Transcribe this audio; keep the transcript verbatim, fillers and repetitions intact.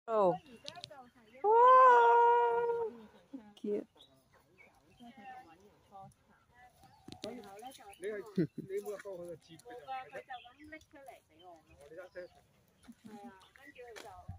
哦，哇，cute。 你係你冇入過去個接嘅，冇㗎，佢就咁拎出嚟俾我咯。我哋得聲。係啊，跟住就。